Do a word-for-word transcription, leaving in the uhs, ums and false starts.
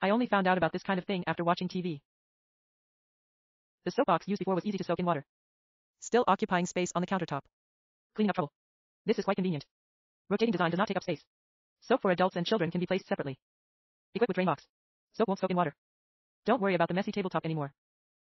I only found out about this kind of thing after watching T V. The soap box used before was easy to soak in water, still occupying space on the countertop. Cleaning up trouble. This is quite convenient. Rotating design does not take up space. Soap for adults and children can be placed separately. Equipped with drain box. Soap won't soak in water. Don't worry about the messy tabletop anymore.